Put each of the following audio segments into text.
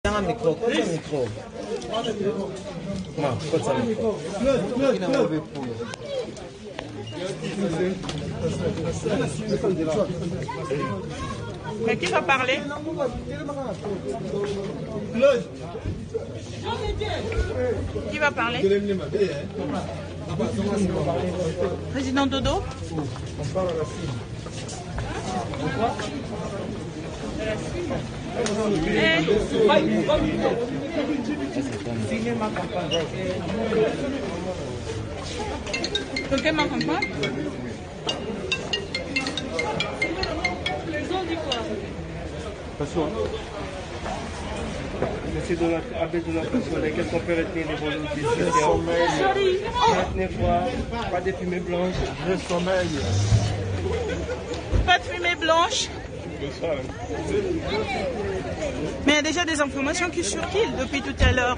Un micro, quoi un micro? Non, quoi ça micro? Mais qui va parler? Qui va parler? Président Dodo? On parle à la cible. Signez ma campagne. Quelqu'un m'entend pas? Monsieur de la abbé de la personne, quelles sont les volontés? Maintenez quoi? Pas de fumée blanche. Je sommeille. Pas de fumée blanche. Mais il y a déjà des informations qui circulent depuis tout à l'heure.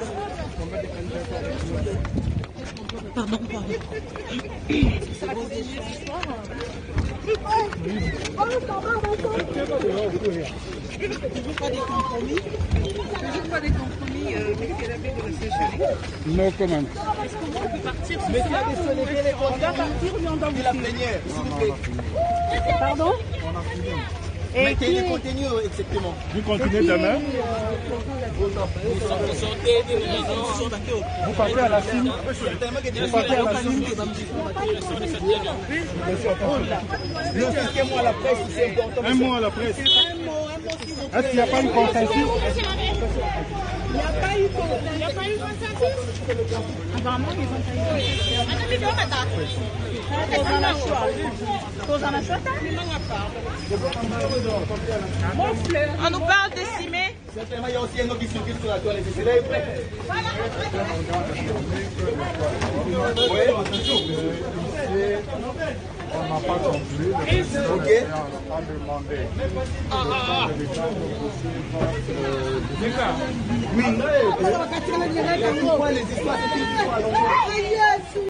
Pardon. Ça va continuer ce soir. Toujours pas des compromis. Toujours pas des compromis, monsieur l'abbé de la sécheresse. No comment. Est-ce qu'on peut partir ce soir? On doit partir ou on doit vous suivre? Pardon? Mettez les contenus exactement. Vous continuez demain. Vous partez à la Chine. Vous partez à la Chine. Un mot à la presse, c'est important. Un mot à la presse. Est-ce qu'il n'y a pas eu consensus? Il n'y a pas eu consensus. Apparemment, ils ont pas eu consensus. On nous parle d'estimer. Certainement, il y a aussi un autre qui circule sur la toile. C'est célèbre. On n'a pas conclu. Ok. On n'a pas demandé. Oui. Pourquoi les histoires